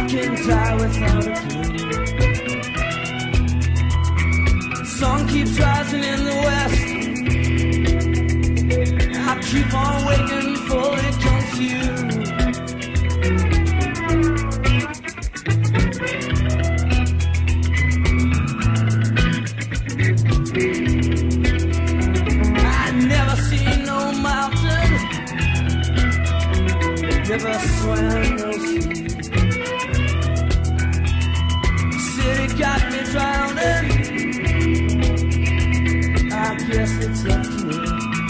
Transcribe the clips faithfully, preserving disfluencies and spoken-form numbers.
can die without a clue. Sun keeps rising in the west. I keep on waiting for it comes to you. I never seen no mountain, never swam no sea. City got me drowning. I guess it's up to me.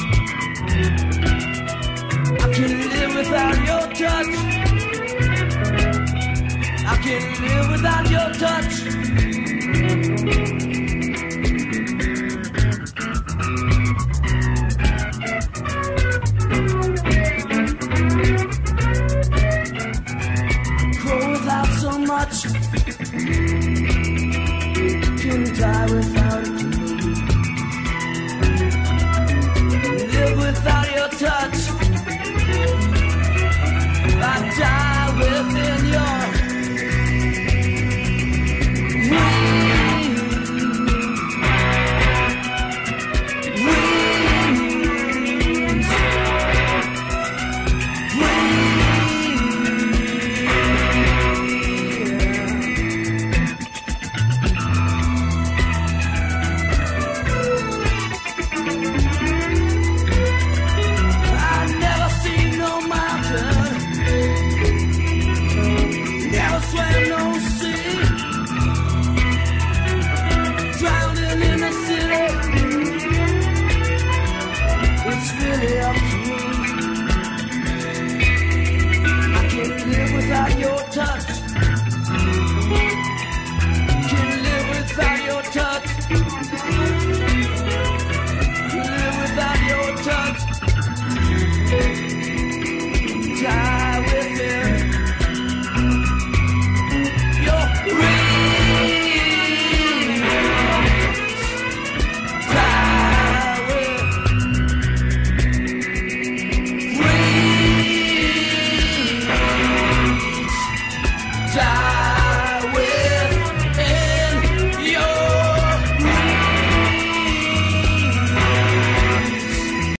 I can live without your touch. I can live without your touch. Grow without so much. Can die without a clue. Live without your touch. I die within your without your touch. Can live without your touch. Live without your touch. Die within your reach. Die with reach. Die.